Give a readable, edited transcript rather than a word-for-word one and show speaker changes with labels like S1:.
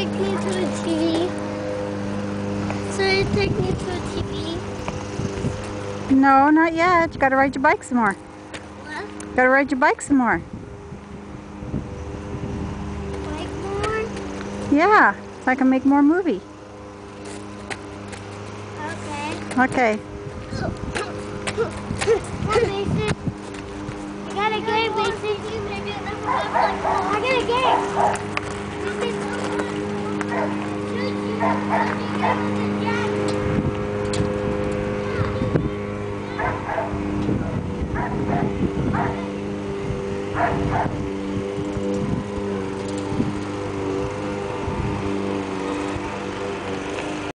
S1: take me to the TV? So you take me to the TV?
S2: No, not yet. You gotta ride your bike some more.
S1: What?
S2: Gotta ride your bike some more.
S1: Like more?
S2: Yeah, so I can make more movie.
S1: Okay.
S2: Okay.
S1: Mommy.